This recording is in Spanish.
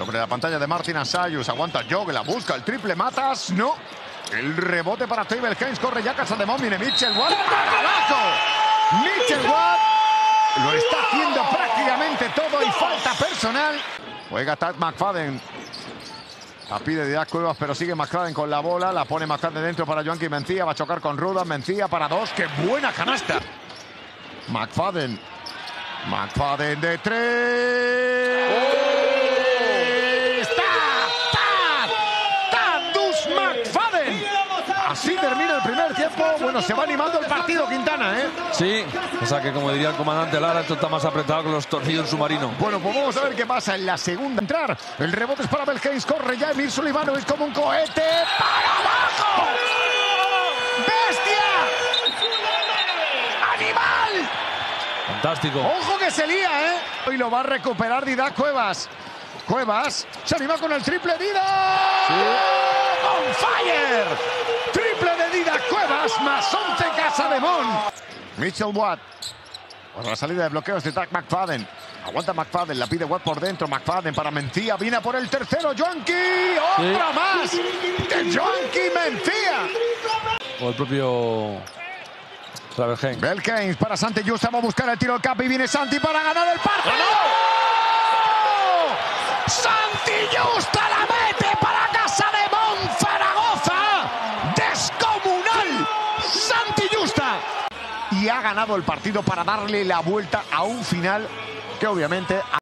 Sobre la pantalla de Martin Asayus. Aguanta Jog, la busca. El triple Matas. No. El rebote para Table Haynes. Corre ya Casademón. Viene Mitchell Watt. ¡Abajo! Mitchell Watt lo está haciendo prácticamente todo y falta personal. Juega Tad McFadden. La pide Didac Cuevas, pero sigue McFadden con la bola. La pone McFadden dentro para Joanqui Mencía. Va a chocar con Rudan. Mencía para dos. ¡Qué buena canasta! McFadden. McFadden de tres. ¡Tadus McFadden! Así termina el primer tiempo. Bueno, se va animando el partido, Quintana, ¿eh? Sí, o sea que como diría el comandante Lara, esto está más apretado que los tornillos submarinos. Bueno, pues vamos a ver qué pasa en la segunda. Entrar. El rebote es para Bell Haynes. Corre ya Emir Sulivanovic como un cohete. ¡Para abajo! ¡Bestia! ¡Animal! Fantástico. ¡Ojo que se lía, eh! Y lo va a recuperar Didac Cuevas. Cuevas se anima con el triple Didac. Sí. ¡On fire! Triple de Didac Cuevas más 11 Casademón. Mitchell Watt. Por la salida de bloqueos de Tad McFadden. Aguanta McFadden, la pide Watt por dentro. McFadden para Mencía. Viene por el tercero. Joanqui. ¡Otra más! De Joanqui Mencía. O el propio Table Haynes. Bell Haynes para Santi Justa. Va a buscar el tiro al cap y viene Santi para ganar el partido. Santi Justa la mete para Casademón Zaragoza. Descomunal. Santi Justa. Y ha ganado el partido para darle la vuelta a un final que obviamente